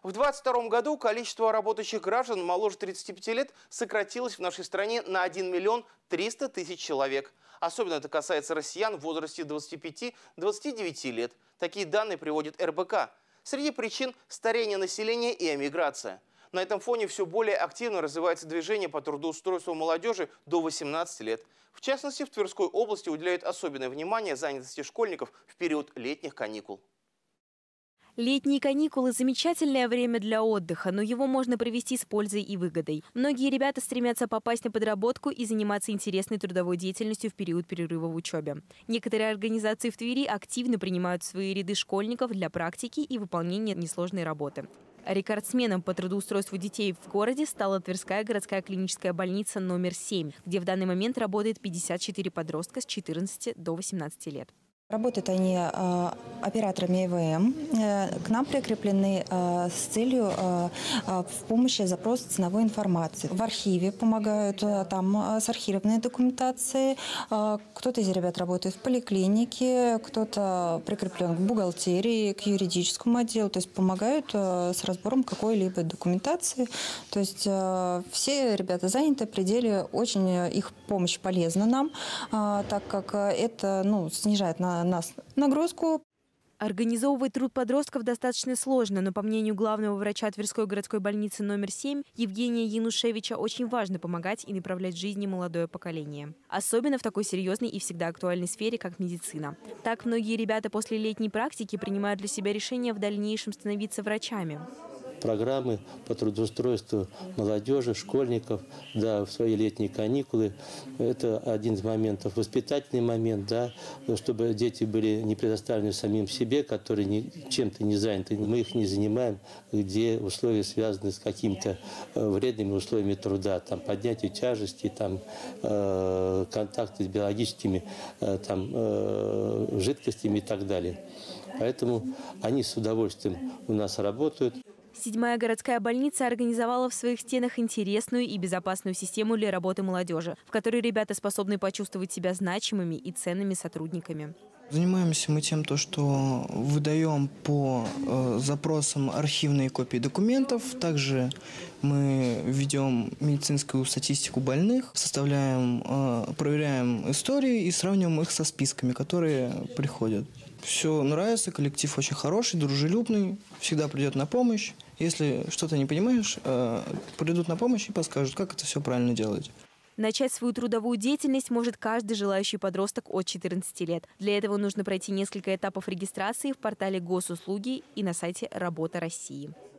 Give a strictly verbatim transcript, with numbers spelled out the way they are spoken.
В две тысячи двадцать втором году количество работающих граждан моложе тридцати пяти лет сократилось в нашей стране на один миллион триста тысяч человек. Особенно это касается россиян в возрасте двадцати пяти — двадцати девяти лет. Такие данные приводит эр бэ ка. Среди причин – старение населения и эмиграция. На этом фоне все более активно развивается движение по трудоустройству молодежи до восемнадцати лет. В частности, в Тверской области уделяют особенное внимание занятости школьников в период летних каникул. Летние каникулы – замечательное время для отдыха, но его можно провести с пользой и выгодой. Многие ребята стремятся попасть на подработку и заниматься интересной трудовой деятельностью в период перерыва в учебе. Некоторые организации в Твери активно принимают в свои ряды школьников для практики и выполнения несложной работы. Рекордсменом по трудоустройству детей в городе стала Тверская городская клиническая больница номер семь, где в данный момент работает пятьдесят четыре подростка с четырнадцати до восемнадцати лет. Работают они э, операторами и вэ эм. Э, к нам прикреплены э, с целью э, э, в помощи запроса ценовой информации. В архиве помогают э, там э, с архивной документацией. Э, кто-то из ребят работает в поликлинике, кто-то прикреплен к бухгалтерии, к юридическому отделу. То есть помогают э, с разбором какой-либо документации. То есть э, все ребята заняты в пределе, очень их помощь полезна нам, э, так как это ну, снижает на нас нагрузку. Организовывать труд подростков достаточно сложно, но, по мнению главного врача Тверской городской больницы номер семь Евгения Янушевича, очень важно помогать и направлять в жизни молодое поколение. Особенно в такой серьезной и всегда актуальной сфере, как медицина. Так многие ребята после летней практики принимают для себя решение в дальнейшем становиться врачами. Программы по трудоустройству молодежи, школьников, да, в свои летние каникулы. Это один из моментов. Воспитательный момент, да, чтобы дети были не предоставлены самим себе, которые не, чем-то не заняты. Мы их не занимаем, где условия связаны с какими-то вредными условиями труда, там, поднятие тяжести, там, э, контакты с биологическими э, там, э, жидкостями и так далее. Поэтому они с удовольствием у нас работают. Седьмая городская больница организовала в своих стенах интересную и безопасную систему для работы молодежи, в которой ребята способны почувствовать себя значимыми и ценными сотрудниками. Занимаемся мы тем, то, что выдаем по э, запросам архивные копии документов. Также мы ведем медицинскую статистику больных, составляем, э, проверяем истории и сравниваем их со списками, которые приходят. Все нравится, коллектив очень хороший, дружелюбный, всегда придет на помощь. Если что-то не понимаешь, э, придут на помощь и подскажут, как это все правильно делать. Начать свою трудовую деятельность может каждый желающий подросток от четырнадцати лет. Для этого нужно пройти несколько этапов регистрации в портале Госуслуги и на сайте Работа России.